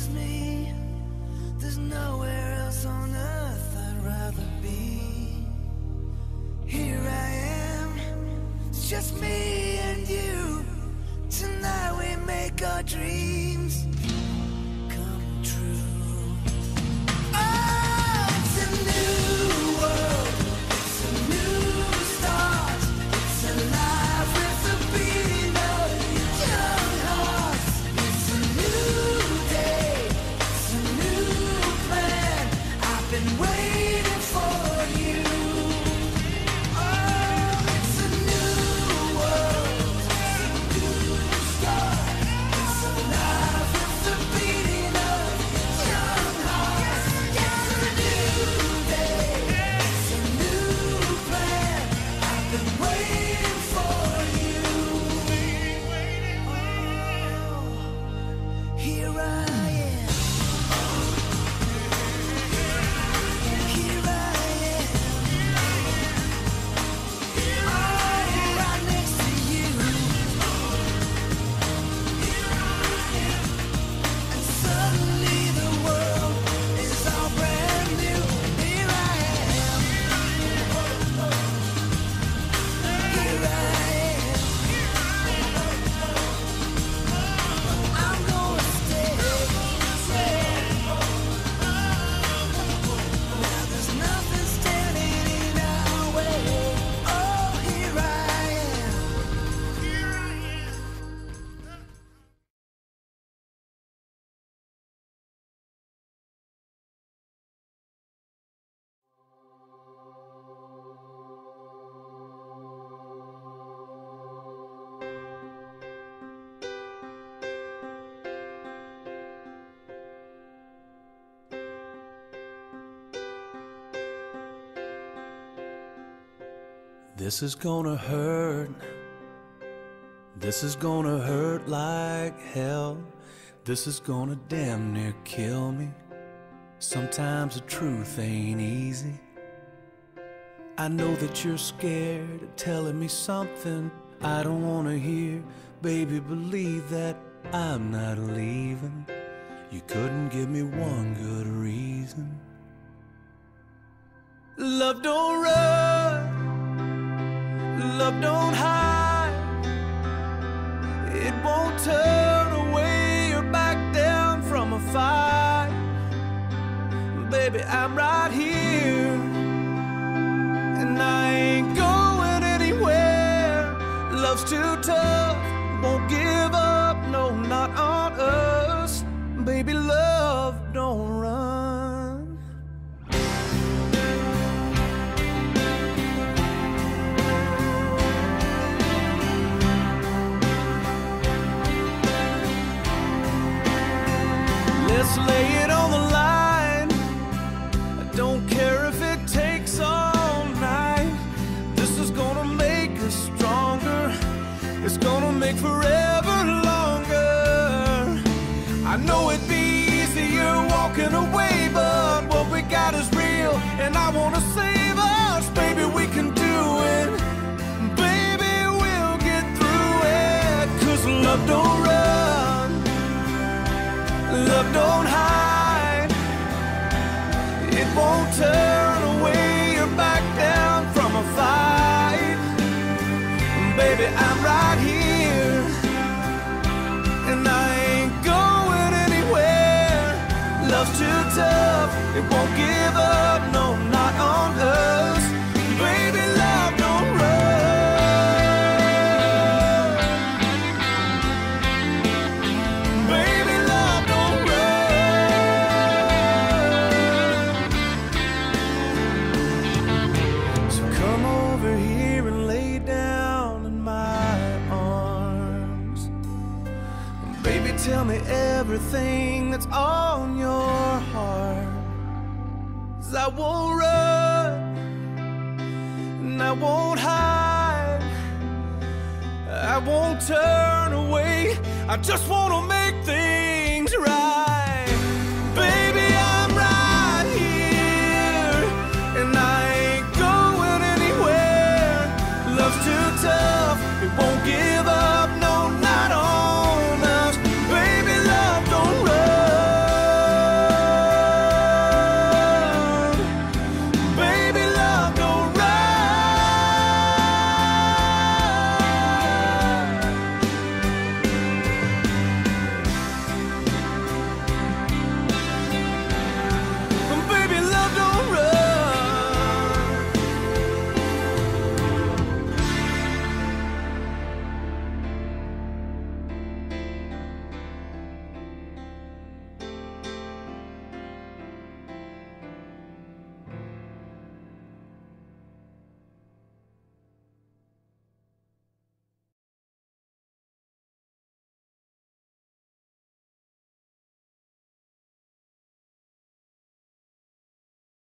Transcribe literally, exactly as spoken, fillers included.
is me. There's nowhere else on earth I'd rather be. Here I am, it's just me and you. Tonight we make our dreams come true. Oh, it's a new world, it's a new start. It's alive with the beating of young hearts. It's a new day, it's a new plan. I've been waiting for you. Oh, it's a new world, it's a new start. It's alive with the beating of young hearts. It's a new day, it's a new plan. I've been waiting for you. Oh, here I am. Here I am. Oh, right next to you. And suddenly the world is all brand new. Here I am. Here I am. I'm gonna stay. Now there's nothing standing in our way. Oh, here I am. Here I am. This is gonna hurt. This is gonna hurt like hell. This is gonna damn near kill me. Sometimes the truth ain't easy. I know that you're scared of telling me something I don't wanna hear. Baby, believe that I'm not leaving. You couldn't give me one good reason. Love don't run. Love don't hide. It won't turn away or back down from a fight. Baby, I'm right here, and I ain't going anywhere. Love's too tough, won't give up, no, not on us. Baby, love don't run. Let's lay it on the line. I don't care if it takes all night. This is gonna make us stronger. It's gonna make forever longer. I know it'd be easier walking away, but what we got is real, and I wanna save us. Baby, we can do it. Baby, we'll get through it. 'Cause love don't run. Love don't hide. It won't turn away or back down from a fight. Baby, I'm right here, and I ain't going anywhere. Love's too tough, it won't give up, no, not on us. Baby, love don't run. Baby, love don't run. So come over here and lay down in my arms. Baby, tell me everything that's on your heart. 'Cause I won't run, and I won't hide. I won't turn away. I just wanna make